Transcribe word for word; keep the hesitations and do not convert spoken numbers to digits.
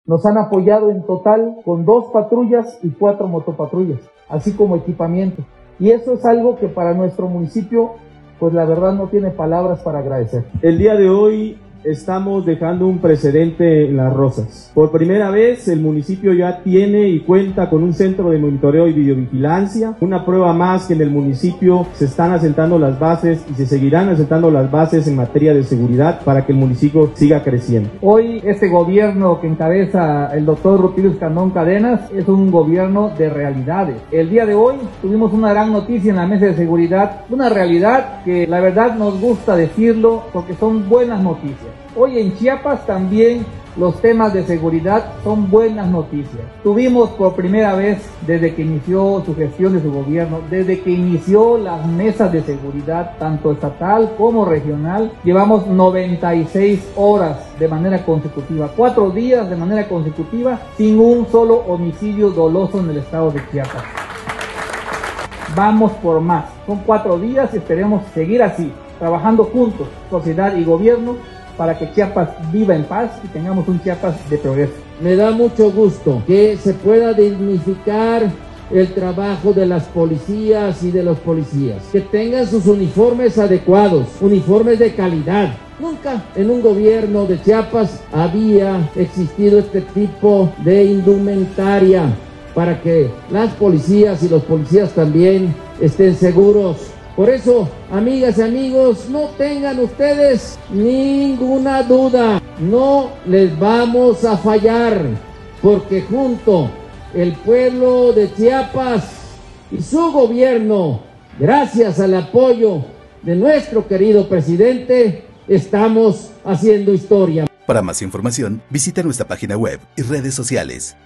Nos han apoyado en total con dos patrullas y cuatro motopatrullas, así como equipamiento. Y eso es algo que para nuestro municipio, pues la verdad no tiene palabras para agradecer. El día de hoy estamos dejando un precedente en Las Rosas. Por primera vez el municipio ya tiene y cuenta con un centro de monitoreo y videovigilancia, una prueba más que en el municipio se están asentando las bases y se seguirán asentando las bases en materia de seguridad para que el municipio siga creciendo. Hoy este gobierno que encabeza el doctor Rutilio Escandón Cadenas es un gobierno de realidades. El día de hoy tuvimos una gran noticia en la mesa de seguridad, una realidad que la verdad nos gusta decirlo porque son buenas noticias. Hoy en Chiapas también los temas de seguridad son buenas noticias. Tuvimos por primera vez desde que inició su gestión de su gobierno, desde que inició las mesas de seguridad, tanto estatal como regional, llevamos noventa y seis horas de manera consecutiva, cuatro días de manera consecutiva, sin un solo homicidio doloso en el estado de Chiapas. Vamos por más. Son cuatro días y esperemos seguir así, trabajando juntos, sociedad y gobierno, para que Chiapas viva en paz y tengamos un Chiapas de progreso. Me da mucho gusto que se pueda dignificar el trabajo de las policías y de los policías, que tengan sus uniformes adecuados, uniformes de calidad. Nunca en un gobierno de Chiapas había existido este tipo de indumentaria para que las policías y los policías también estén seguros. Por eso, amigas y amigos, no tengan ustedes ninguna duda, no les vamos a fallar, porque junto el pueblo de Chiapas y su gobierno, gracias al apoyo de nuestro querido presidente, estamos haciendo historia. Para más información, visita nuestra página web y redes sociales.